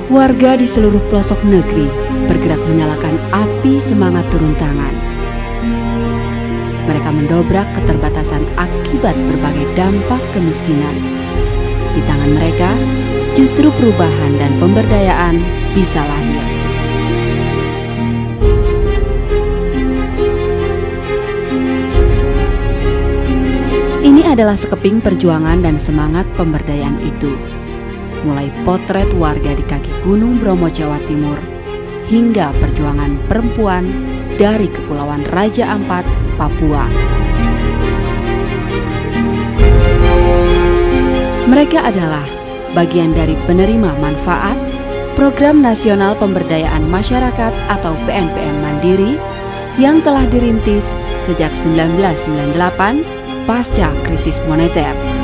Warga di seluruh pelosok negeri bergerak menyalakan api semangat turun tangan. Mereka mendobrak keterbatasan akibat berbagai dampak kemiskinan. Di tangan mereka, justru perubahan dan pemberdayaan bisa lahir. Ini adalah sekeping perjuangan dan semangat pemberdayaan itu. Mulai potret warga di kaki Gunung Bromo, Jawa Timur, hingga perjuangan perempuan dari Kepulauan Raja Ampat, Papua. Mereka adalah bagian dari penerima manfaat Program Nasional Pemberdayaan Masyarakat atau PNPM Mandiri yang telah dirintis sejak 1998 pasca krisis moneter.